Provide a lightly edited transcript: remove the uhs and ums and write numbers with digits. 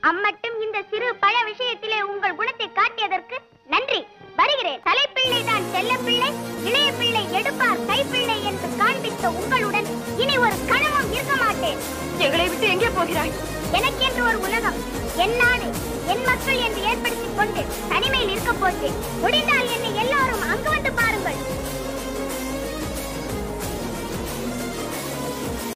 அம்மட்டும் இந்த சிறு பழ விஷயத்திலே உங்கள் குணத்தை காட்டியதற்கு நன்றி. வருகிறேன். தலைப்பிள்ளை தான் செல்ல பிள்ளை, இளைய பிள்ளை எடுப்பார் கைப்பிள்ளை என்று காண்பித்த உங்களுடன் இனி ஒரு கணமும் இருக்க மாட்டேன். எங்களை விட்டு எங்கே போகிறாய்? எனக்கென்று ஒரு உலகம், என் நாடு, என் மக்கள் என்று ஏற்படுத்திக் கொண்டு தனிமையில் இருக்க போட்டேன். முடிந்தால் என்னை